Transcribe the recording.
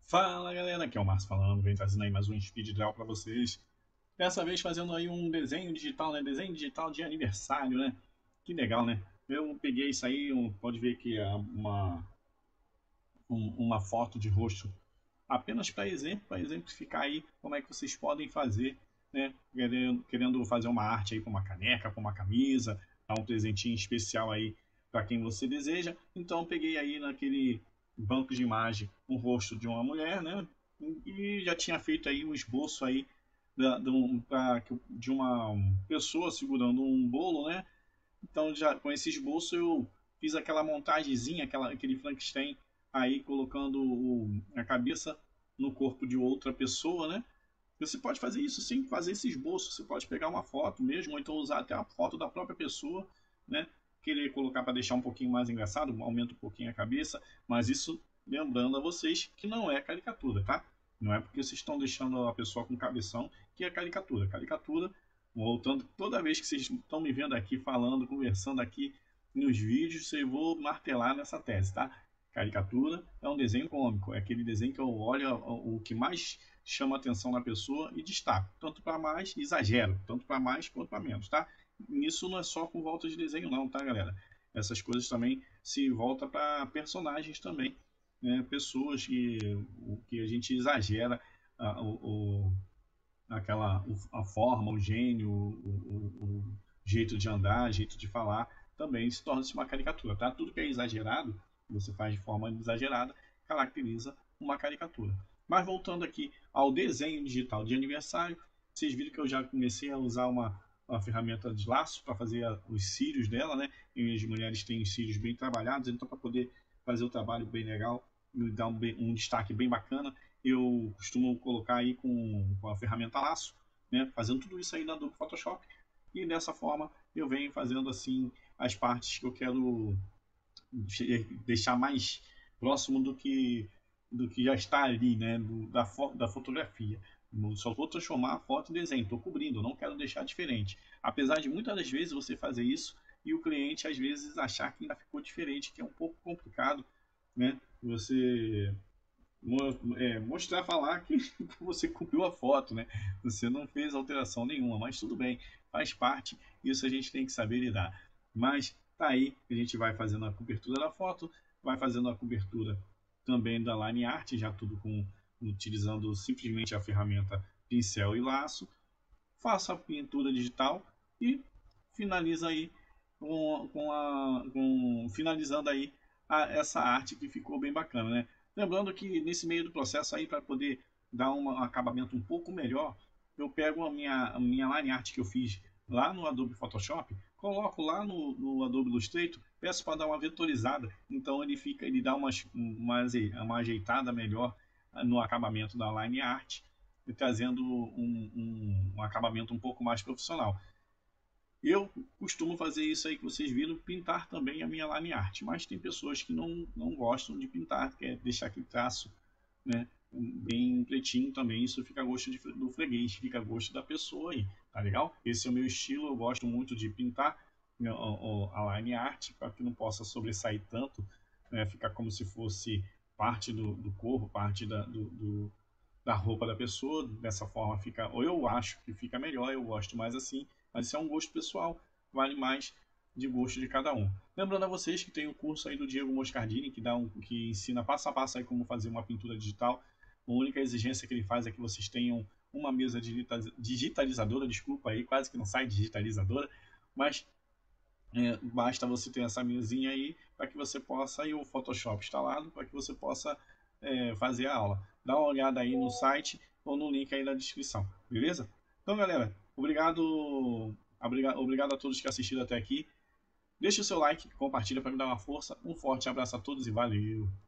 Fala galera, aqui é o Márcio falando, vem trazendo aí mais um speed draw para vocês. Dessa vez fazendo aí um desenho digital, né? Desenho digital de aniversário, né? Que legal, né? Eu peguei isso aí, pode ver que é uma foto de rosto apenas para exemplificar aí como é que vocês podem fazer, né? Querendo fazer uma arte aí com uma caneca, com uma camisa, dar um presentinho especial aí para quem você deseja. Então eu peguei aí naquele banco de imagem um rosto de uma mulher, né? E já tinha feito aí um esboço aí de uma pessoa segurando um bolo, né? Então, já com esse esboço, eu fiz aquela montagemzinha, aquele Frankenstein aí colocando a cabeça no corpo de outra pessoa, né? Você pode fazer isso sem fazer esse esboço. Você pode pegar uma foto mesmo, ou então usar até a foto da própria pessoa, né? Querer colocar para deixar um pouquinho mais engraçado, aumenta um pouquinho a cabeça, mas isso lembrando a vocês que não é caricatura, tá? Não é porque vocês estão deixando a pessoa com cabeção que é caricatura. Caricatura, voltando, toda vez que vocês estão me vendo aqui falando, conversando aqui nos vídeos, eu vou martelar nessa tese, tá? Caricatura é um desenho cômico, é aquele desenho que eu olho o que mais chama a atenção na pessoa e destaco, tanto para mais, exagero, tanto para mais quanto para menos, tá? Isso não é só com volta de desenho não, tá, galera? Essas coisas também se volta para personagens também, né? Pessoas que a gente exagera o, a forma, o gênio, o jeito de andar, jeito de falar, também se torna-se uma caricatura, tá? Tudo que é exagerado, que você faz de forma exagerada, caracteriza uma caricatura. Mas voltando aqui ao desenho digital de aniversário, vocês viram que eu já comecei a usar uma ferramenta de laço para fazer os cílios dela, né? E as mulheres têm os cílios bem trabalhados, então para poder fazer o trabalho bem legal, e dar um destaque bem bacana, eu costumo colocar aí com a ferramenta laço, né? Fazendo tudo isso aí na Adobe Photoshop. E dessa forma eu venho fazendo assim as partes que eu quero deixar mais próximo do que já está ali, né? Da fotografia. Só vou transformar a foto em desenho, estou cobrindo, não quero deixar diferente. Apesar de muitas das vezes você fazer isso e o cliente às vezes achar que ainda ficou diferente, que é um pouco complicado, né? Você mostrar, falar que você copiou a foto, né? Você não fez alteração nenhuma, mas tudo bem, faz parte, isso a gente tem que saber lidar. Mas tá aí, a gente vai fazendo a cobertura da foto, vai fazendo a cobertura também da line art, já tudo utilizando simplesmente a ferramenta pincel e laço, faça a pintura digital e finaliza aí finalizando aí essa arte que ficou bem bacana, né? Lembrando que nesse meio do processo aí, para poder dar um acabamento um pouco melhor, eu pego a minha line art que eu fiz lá no Adobe Photoshop, coloco lá no Adobe Illustrator, peço para dar uma vetorizada, então ele dá uma ajeitada melhor no acabamento da line art, trazendo um acabamento um pouco mais profissional. Eu costumo fazer isso aí que vocês viram, pintar também a minha line art, mas tem pessoas que não gostam de pintar, quer deixar aquele traço, né, bem pretinho também, isso fica a gosto do freguês, fica a gosto da pessoa aí, tá legal? Esse é o meu estilo, eu gosto muito de pintar, né, a line art, para que não possa sobressair tanto, né, ficar como se fosse parte do corpo, parte da roupa da pessoa, dessa forma fica, ou eu acho que fica melhor, eu gosto mais assim, mas isso é um gosto pessoal, vale mais de gosto de cada um. Lembrando a vocês que tem o curso aí do Diego Moscardini, que ensina passo a passo aí como fazer uma pintura digital. A única exigência que ele faz é que vocês tenham uma mesa digitalizadora, desculpa aí, quase que não sai digitalizadora, mas basta você ter essa mesinha aí para que você possa, e o Photoshop instalado, para que você possa fazer a aula. Dá uma olhada aí no site ou no link aí na descrição, beleza? Então, galera, obrigado a todos que assistiram até aqui. Deixe o seu like, compartilha para me dar uma força. Um forte abraço a todos e valeu!